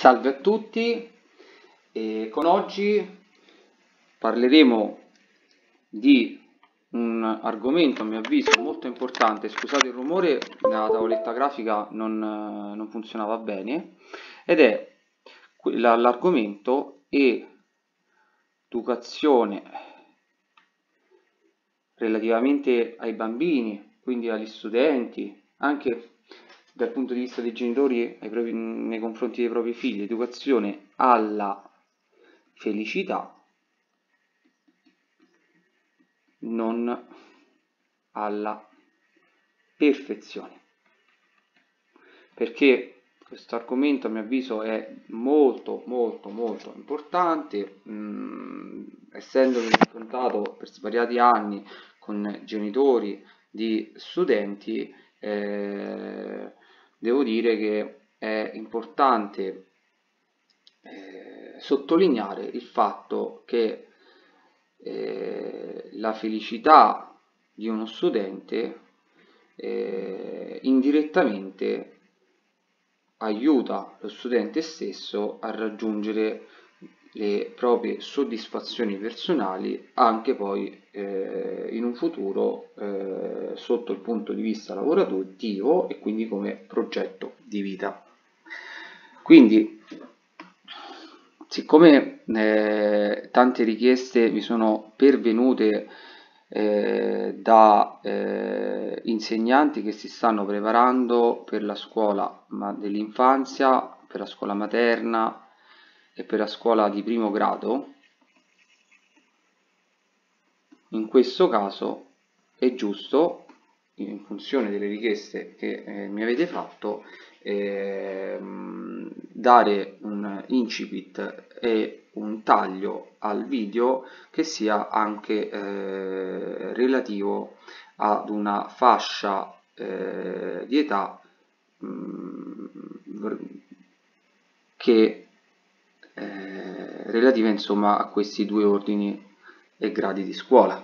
Salve a tutti, e con oggi parleremo di un argomento a mio avviso molto importante. Scusate il rumore, la tavoletta grafica non funzionava bene, ed è l'argomento educazione relativamente ai bambini, quindi agli studenti, anche dal punto di vista dei genitori nei confronti dei propri figli, educazione alla felicità, non alla perfezione. Perché questo argomento a mio avviso è molto importante, essendomi confrontato per svariati anni con genitori di studenti, devo dire che è importante sottolineare il fatto che la felicità di uno studente indirettamente aiuta lo studente stesso a raggiungere le proprie soddisfazioni personali anche poi in un futuro sotto il punto di vista lavorativo e quindi come progetto di vita. Quindi, siccome tante richieste mi sono pervenute da insegnanti che si stanno preparando per la scuola dell'infanzia, per la scuola materna e per la scuola di primo grado, in questo caso è giusto, in funzione delle richieste che mi avete fatto, dare un incipit e un taglio al video che sia anche relativo ad una fascia di età che relativa insomma a questi due ordini e gradi di scuola.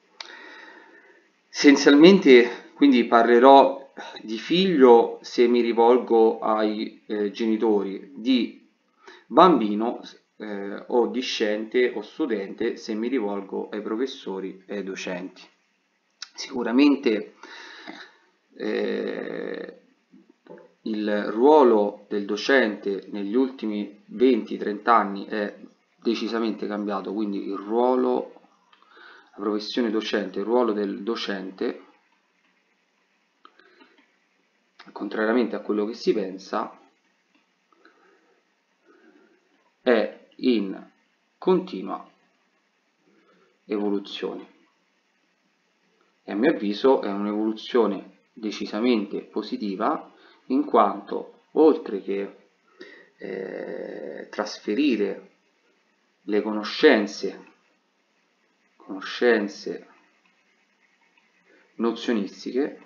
Essenzialmente quindi parlerò di figlio se mi rivolgo ai genitori, di bambino o discente o studente se mi rivolgo ai professori e ai docenti. Sicuramente il ruolo del docente negli ultimi 20-30 anni è decisamente cambiato, quindi il ruolo, la professione docente, il ruolo del docente, contrariamente a quello che si pensa, è in continua evoluzione e a mio avviso è un'evoluzione decisamente positiva, in quanto oltre che trasferire le conoscenze nozionistiche,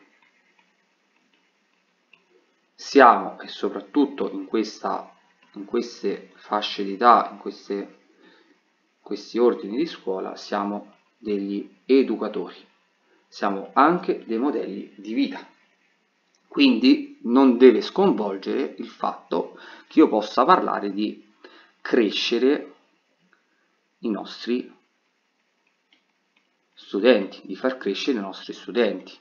siamo, e soprattutto in queste fasce di età, in questi ordini di scuola, siamo degli educatori, siamo anche dei modelli di vita. Quindi non deve sconvolgere il fatto che io possa parlare di crescere i nostri studenti, di far crescere i nostri studenti,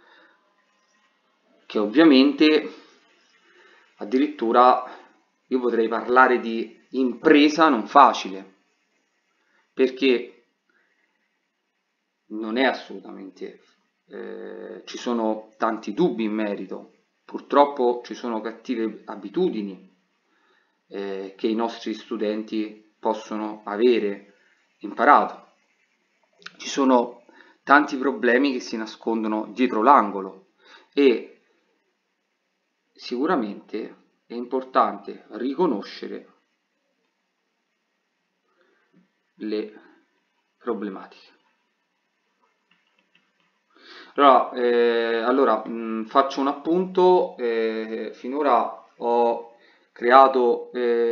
che ovviamente addirittura io potrei parlare di impresa non facile, perché non è assolutamente, ci sono tanti dubbi in merito, purtroppo ci sono cattive abitudini che i nostri studenti possono avere imparato, ci sono tanti problemi che si nascondono dietro l'angolo e sicuramente è importante riconoscere le problematiche. Allora, faccio un appunto, finora ho creato,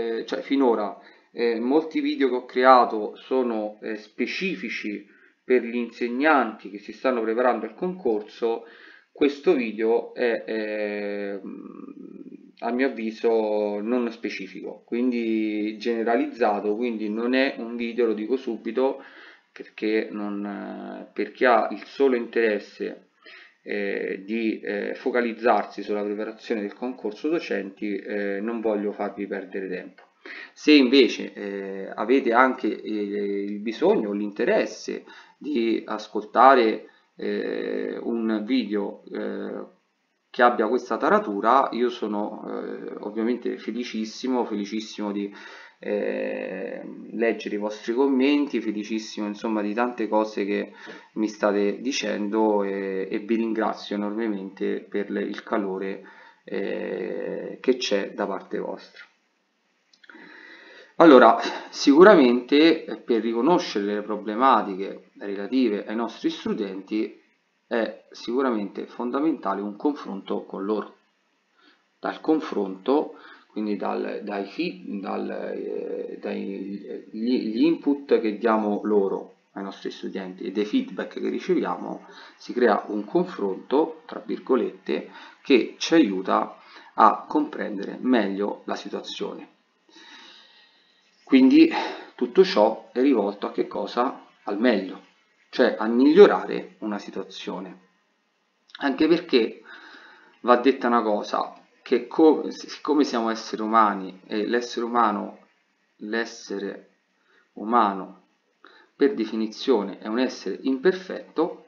molti video che ho creato sono specifici per gli insegnanti che si stanno preparando al concorso. Questo video è a mio avviso non specifico, quindi generalizzato, quindi non è un video, lo dico subito, perché per chi ha il solo interesse di focalizzarsi sulla preparazione del concorso docenti, non voglio farvi perdere tempo. Se invece avete anche il bisogno o l'interesse di ascoltare un video che abbia questa taratura, io sono ovviamente felicissimo di leggere i vostri commenti, felicissimo insomma di tante cose che mi state dicendo, e vi ringrazio enormemente per il calore che c'è da parte vostra. Allora, sicuramente per riconoscere le problematiche relative ai nostri studenti è sicuramente fondamentale un confronto con loro. Dal confronto, quindi gli input che diamo loro ai nostri studenti e dei feedback che riceviamo, si crea un confronto, tra virgolette, che ci aiuta a comprendere meglio la situazione. Quindi tutto ciò è rivolto a che cosa? Al meglio, cioè a migliorare una situazione. Anche perché va detta una cosa, che siccome siamo esseri umani e l'essere umano per definizione è un essere imperfetto,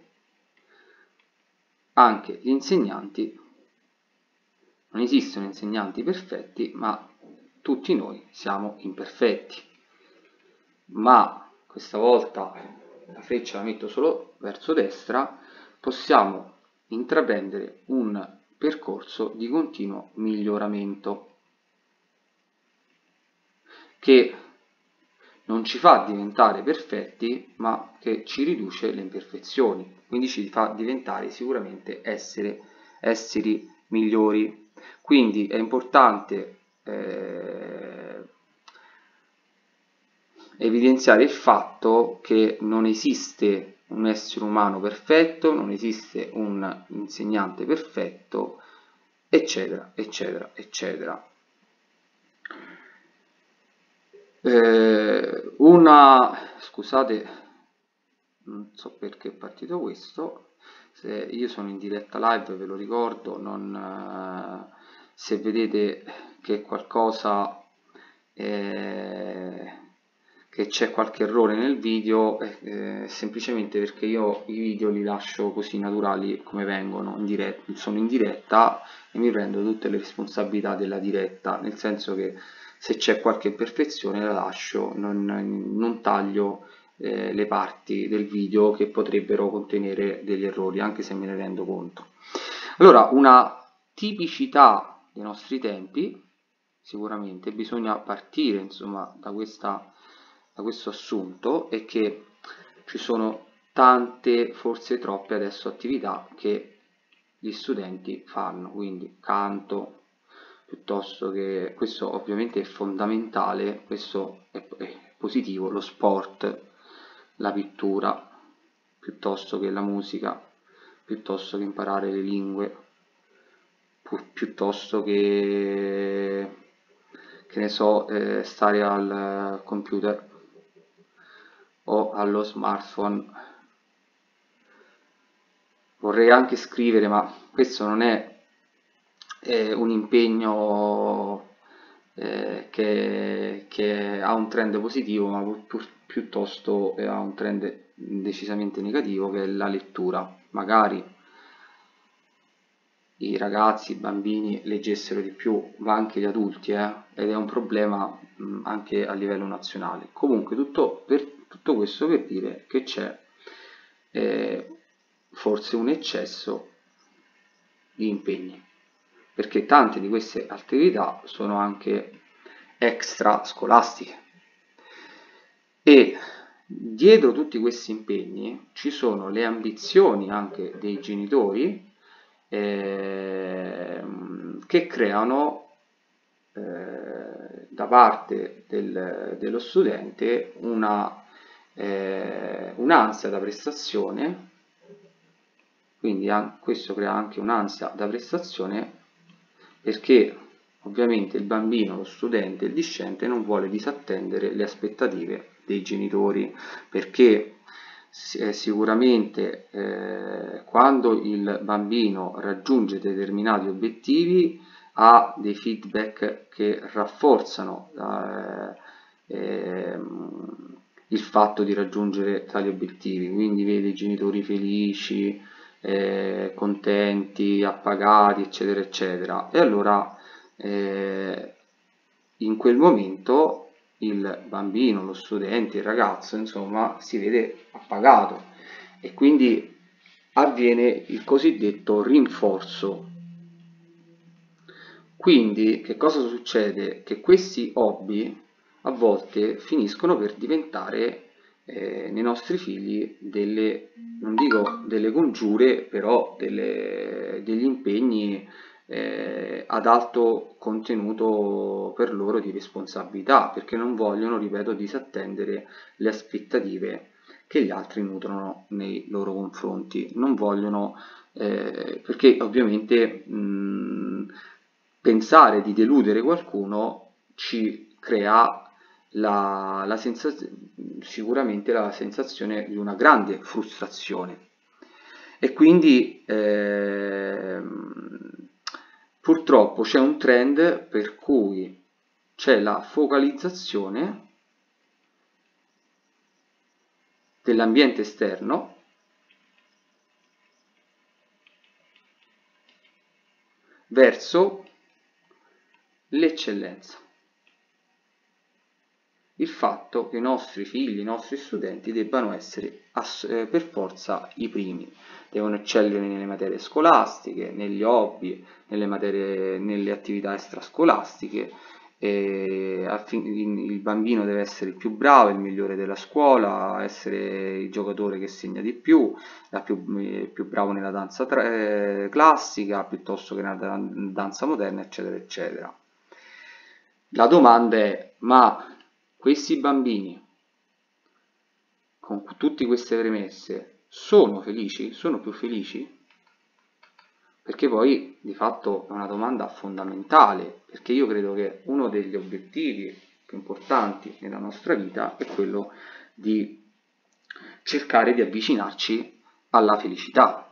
anche gli insegnanti, non esistono insegnanti perfetti, ma tutti noi siamo imperfetti. Ma questa volta la freccia la metto solo verso destra, possiamo intraprendere un percorso di continuo miglioramento che non ci fa diventare perfetti, ma che ci riduce le imperfezioni, quindi ci fa diventare sicuramente esseri migliori. Quindi è importante evidenziare il fatto che non esiste un essere umano perfetto, non esiste un insegnante perfetto, eccetera, eccetera, eccetera. Scusate, non so perché è partito questo. Se io sono in diretta live, ve lo ricordo, se vedete che qualcosa che c'è qualche errore nel video, semplicemente perché io i video li lascio così naturali come vengono, sono in diretta e mi prendo tutte le responsabilità della diretta, nel senso che se c'è qualche imperfezione la lascio, non taglio le parti del video che potrebbero contenere degli errori, anche se me ne rendo conto. Allora, una tipicità dei nostri tempi, sicuramente bisogna partire insomma da questo assunto, è che ci sono tante, forse troppe adesso, attività che gli studenti fanno, quindi canto, piuttosto che, questo ovviamente è fondamentale, questo è positivo, lo sport, la pittura, piuttosto che la musica, piuttosto che imparare le lingue, piuttosto che ne so, stare al computer o allo smartphone. Vorrei anche scrivere, ma questo non è un impegno che ha un trend positivo, ma piuttosto ha un trend decisamente negativo, che è la lettura. Magari i ragazzi, i bambini leggessero di più, ma anche gli adulti, ed è un problema anche a livello nazionale. Comunque tutto questo per dire che c'è forse un eccesso di impegni, perché tante di queste attività sono anche extra scolastiche e dietro tutti questi impegni ci sono le ambizioni anche dei genitori che creano da parte dello studente un'ansia da prestazione, quindi questo crea anche un'ansia da prestazione, perché ovviamente il bambino, lo studente, il discente non vuole disattendere le aspettative dei genitori, perché sicuramente quando il bambino raggiunge determinati obiettivi ha dei feedback che rafforzano il fatto di raggiungere tali obiettivi, quindi vede i genitori felici, contenti, appagati, eccetera, eccetera, e allora in quel momento il bambino, lo studente, il ragazzo, insomma, si vede appagato e quindi avviene il cosiddetto rinforzo. Quindi che cosa succede? Che questi hobby a volte finiscono per diventare nei nostri figli delle, non dico delle congiure, però degli impegni ad alto contenuto per loro di responsabilità, perché non vogliono, ripeto, disattendere le aspettative che gli altri nutrono nei loro confronti, non vogliono, perché ovviamente pensare di deludere qualcuno ci crea sicuramente la sensazione di una grande frustrazione e quindi purtroppo c'è un trend per cui c'è la focalizzazione dell'ambiente esterno verso l'eccellenza. Il fatto che i nostri figli, i nostri studenti debbano essere per forza i primi, devono eccellere nelle materie scolastiche, negli hobby, nelle attività extrascolastiche, il bambino deve essere il più bravo, il migliore della scuola, essere il giocatore che segna di più, più bravo nella danza classica piuttosto che nella danza moderna, eccetera, eccetera. La domanda è, ma questi bambini, con tutte queste premesse, sono felici? Sono più felici? Perché poi di fatto è una domanda fondamentale, perché io credo che uno degli obiettivi più importanti nella nostra vita è quello di cercare di avvicinarci alla felicità.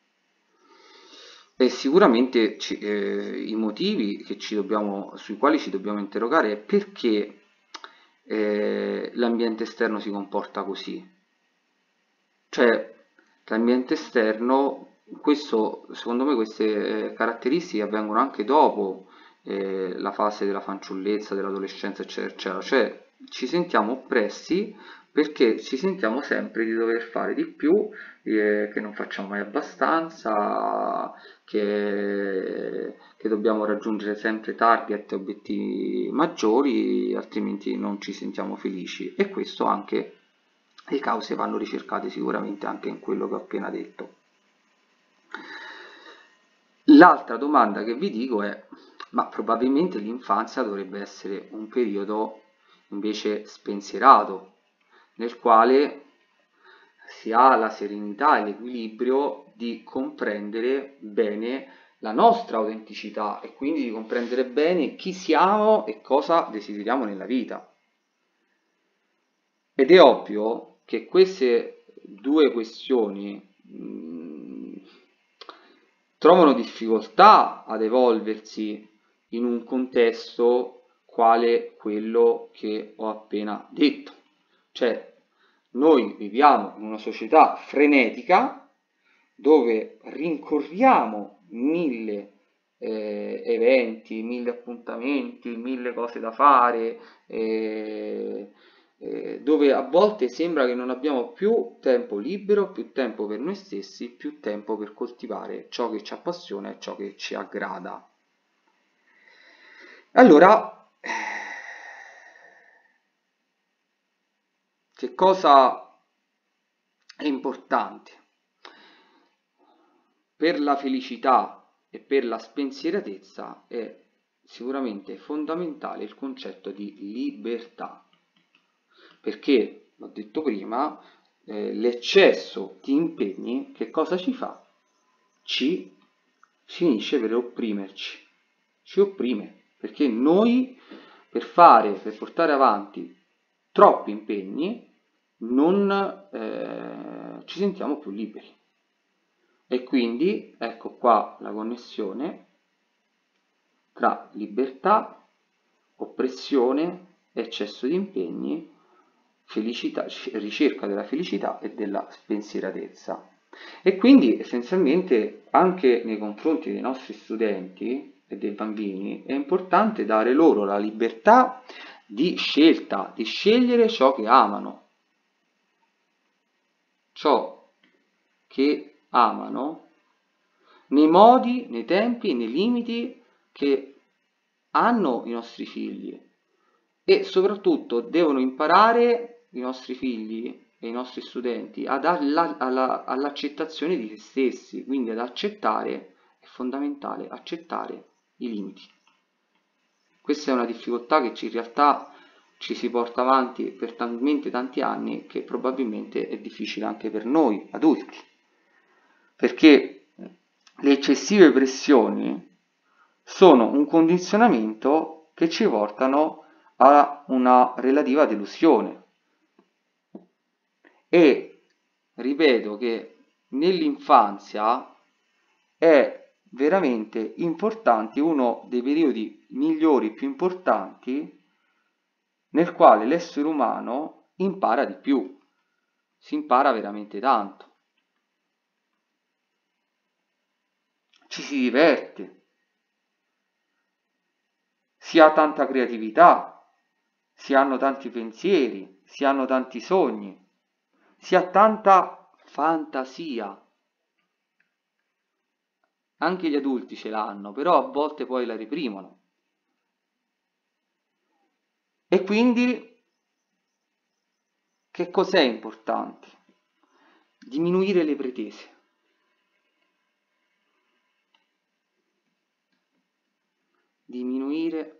E sicuramente i motivi sui quali ci dobbiamo interrogare è perché l'ambiente esterno si comporta così. Cioè, l'ambiente esterno, secondo me queste caratteristiche avvengono anche dopo la fase della fanciullezza, dell'adolescenza, eccetera, eccetera. Cioè, ci sentiamo oppressi perché ci sentiamo sempre di dover fare di più, che non facciamo mai abbastanza, che dobbiamo raggiungere sempre target e obiettivi maggiori, altrimenti non ci sentiamo felici. E questo anche, le cause vanno ricercate sicuramente anche in quello che ho appena detto. L'altra domanda che vi dico è, ma probabilmente l'infanzia dovrebbe essere un periodo invece spensierato, nel quale si ha la serenità e l'equilibrio di comprendere bene la nostra autenticità e quindi di comprendere bene chi siamo e cosa desideriamo nella vita. Ed è ovvio che queste due questioni trovano difficoltà ad evolversi in un contesto quale quello che ho appena detto. Cioè, noi viviamo in una società frenetica dove rincorriamo mille eventi, mille appuntamenti, mille cose da fare, dove a volte sembra che non abbiamo più tempo libero, più tempo per noi stessi, più tempo per coltivare ciò che ci appassiona e ciò che ci aggrada. Allora, che cosa è importante? Per la felicità e per la spensieratezza è sicuramente fondamentale il concetto di libertà, perché, l'ho detto prima, l'eccesso di impegni che cosa ci fa? Ci finisce per opprimerci, ci opprime, perché noi per portare avanti troppi impegni non ci sentiamo più liberi. E quindi ecco qua la connessione tra libertà, oppressione, eccesso di impegni, felicità, ricerca della felicità e della spensieratezza. E quindi essenzialmente anche nei confronti dei nostri studenti e dei bambini è importante dare loro la libertà di scelta, di scegliere ciò che amano. Ciò che amano nei modi, nei tempi e nei limiti che hanno i nostri figli, e soprattutto devono imparare i nostri figli e i nostri studenti all'accettazione di se stessi, quindi ad accettare, è fondamentale accettare i limiti. Questa è una difficoltà che in realtà ci si porta avanti per talmente tanti anni che probabilmente è difficile anche per noi adulti, perché le eccessive pressioni sono un condizionamento che ci portano a una relativa delusione. E ripeto che nell'infanzia è veramente importante, uno dei periodi migliori, più importanti, nel quale l'essere umano impara di più, si impara veramente tanto, ci si diverte, si ha tanta creatività, si hanno tanti pensieri, si hanno tanti sogni, si ha tanta fantasia. Anche gli adulti ce l'hanno, però a volte poi la reprimono. E quindi che cos'è importante? Diminuire le pretese. Diminuire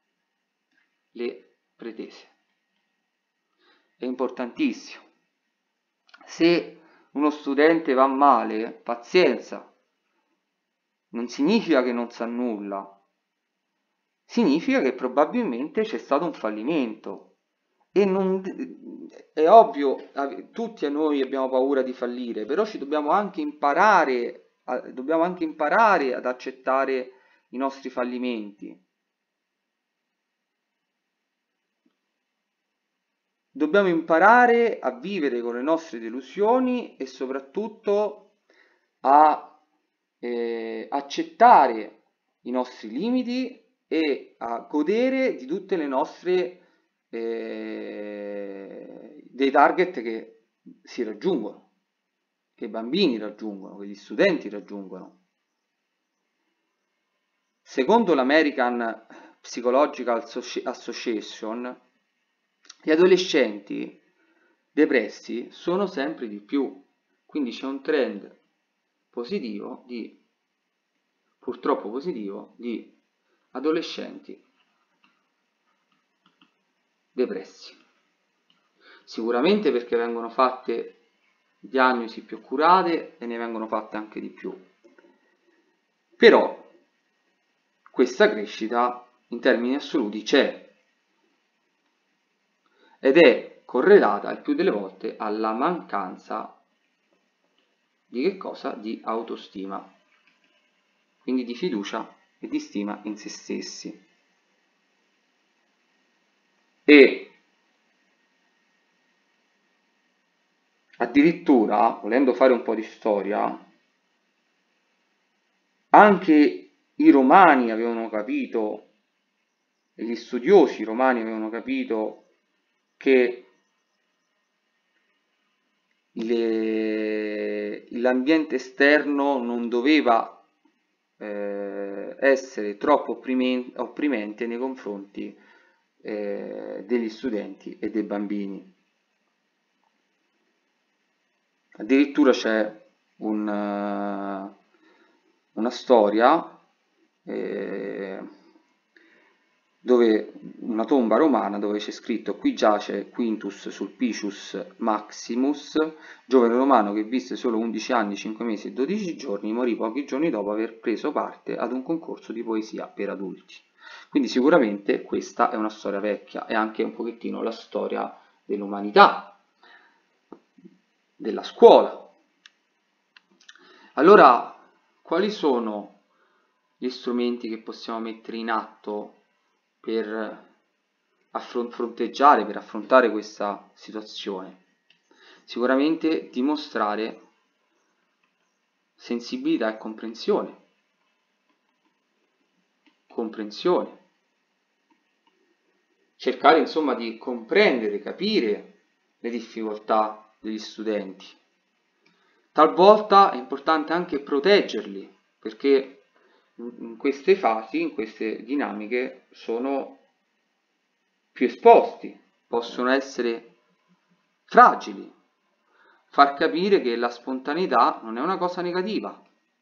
le pretese. È importantissimo. Se uno studente va male, pazienza. Non significa che non sa nulla. Significa che probabilmente c'è stato un fallimento. E non, è ovvio, tutti noi abbiamo paura di fallire, però ci dobbiamo anche imparare, ad accettare i nostri fallimenti. Dobbiamo imparare a vivere con le nostre delusioni e soprattutto a accettare i nostri limiti e a godere di tutte le nostre dei target che si raggiungono, che i bambini raggiungono, che gli studenti raggiungono. Secondo l'American Psychological Association, gli adolescenti depressi sono sempre di più, quindi c'è un trend positivo purtroppo positivo di adolescenti depressi. Sicuramente perché vengono fatte diagnosi più accurate e ne vengono fatte anche di più. Però questa crescita in termini assoluti c'è ed è correlata il più delle volte alla mancanza di che cosa? Di autostima, quindi di fiducia e di stima in se stessi. E addirittura, volendo fare un po' di storia, anche i romani avevano capito, e gli studiosi romani avevano capito che l'ambiente esterno non doveva essere troppo opprimente nei confronti degli studenti e dei bambini. Addirittura c'è una storia dove una tomba romana dove c'è scritto: qui giace Quintus Sulpicius Maximus, giovane romano che visse solo 11 anni, 5 mesi e 12 giorni, morì pochi giorni dopo aver preso parte ad un concorso di poesia per adulti. Quindi sicuramente questa è una storia vecchia, è anche un pochettino la storia dell'umanità, della scuola. Allora, quali sono gli strumenti che possiamo mettere in atto per fronteggiare, per affrontare questa situazione? Sicuramente dimostrare sensibilità e comprensione. Cercare insomma di comprendere, capire le difficoltà degli studenti. Talvolta è importante anche proteggerli, perché in queste fasi, in queste dinamiche, sono più esposti, possono essere fragili. Far capire che la spontaneità non è una cosa negativa,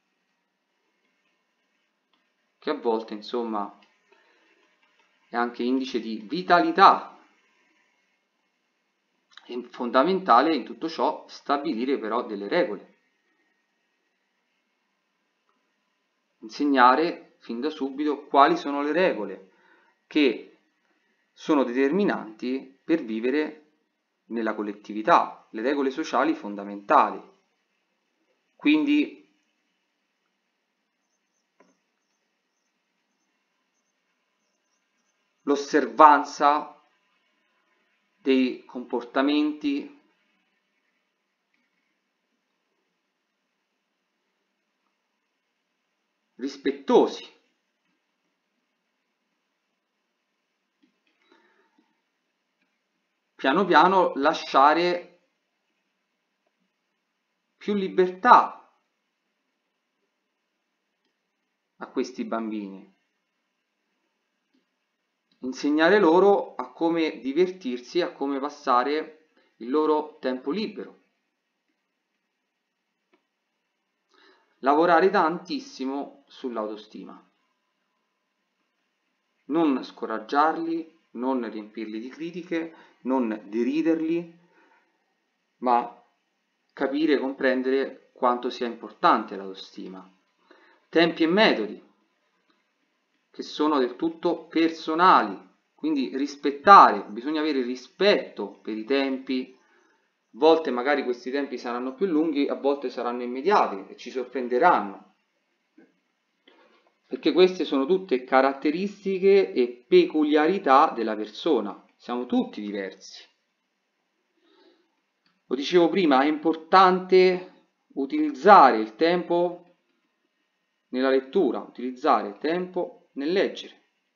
che a volte insomma è anche indice di vitalità. È fondamentale in tutto ciò stabilire però delle regole. Insegnare fin da subito quali sono le regole che sono determinanti per vivere nella collettività, le regole sociali fondamentali. Quindi l'osservanza dei comportamenti rispettosi. Piano piano lasciare più libertà a questi bambini. Insegnare loro a come divertirsi, a come passare il loro tempo libero. Lavorare tantissimo sull'autostima. Non scoraggiarli, non riempirli di critiche, non deriderli, ma capire e comprendere quanto sia importante l'autostima. Tempi e metodi che sono del tutto personali, quindi rispettare, bisogna avere rispetto per i tempi. A volte magari questi tempi saranno più lunghi, a volte saranno immediati e ci sorprenderanno, perché queste sono tutte caratteristiche e peculiarità della persona, siamo tutti diversi. Lo dicevo prima, è importante utilizzare il tempo nella lettura, utilizzare il tempo nel leggere.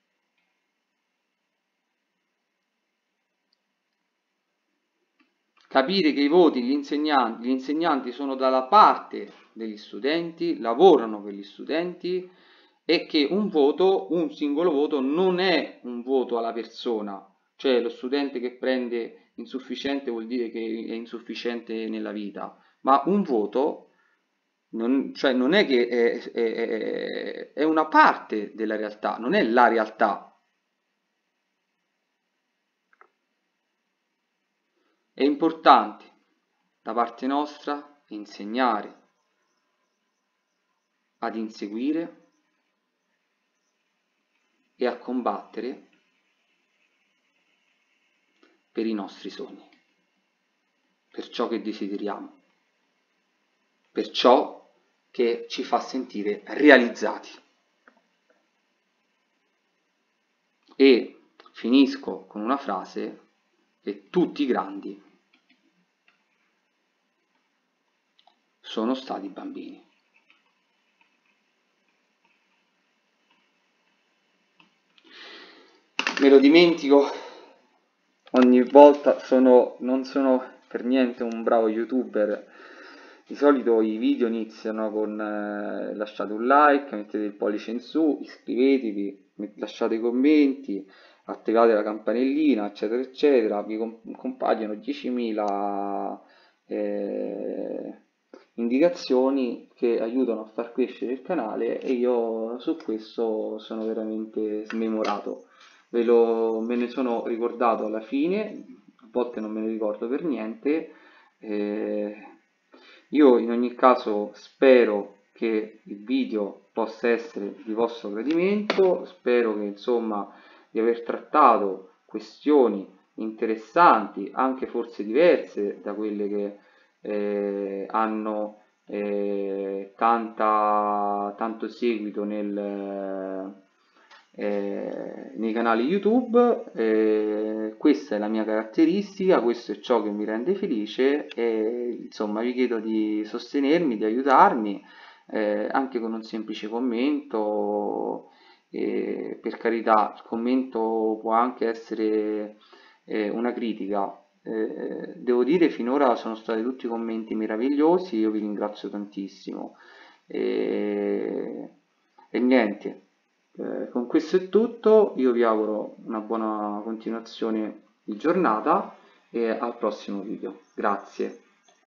Capire che i voti, gli insegnanti sono dalla parte degli studenti, lavorano per gli studenti e che un voto, un singolo voto, non è un voto alla persona, cioè lo studente che prende insufficiente vuol dire che è insufficiente nella vita, ma un voto cioè non è che è una parte della realtà, non è la realtà. È importante da parte nostra insegnare ad inseguire e a combattere per i nostri sogni, per ciò che desideriamo, per ciò che ci fa sentire realizzati. E finisco con una frase che tutti i grandi sono stati bambini. Me lo dimentico ogni volta, non sono per niente un bravo youtuber. Di solito i video iniziano con lasciate un like, mettete il pollice in su, iscrivetevi, lasciate i commenti, attivate la campanellina, eccetera eccetera, vi compaiono 10.000 indicazioni che aiutano a far crescere il canale e io su questo sono veramente smemorato. Me ne sono ricordato alla fine, a volte non me ne ricordo per niente. Io in ogni caso spero che il video possa essere di vostro gradimento, spero che insomma di aver trattato questioni interessanti, anche forse diverse da quelle che hanno tanto seguito nei canali YouTube. Questa è la mia caratteristica, questo è ciò che mi rende felice e insomma vi chiedo di sostenermi, di aiutarmi anche con un semplice commento. Per carità, il commento può anche essere una critica. Devo dire, finora sono stati tutti commenti meravigliosi, io vi ringrazio tantissimo. E, e niente, con questo è tutto, io vi auguro una buona continuazione di giornata e al prossimo video. Grazie.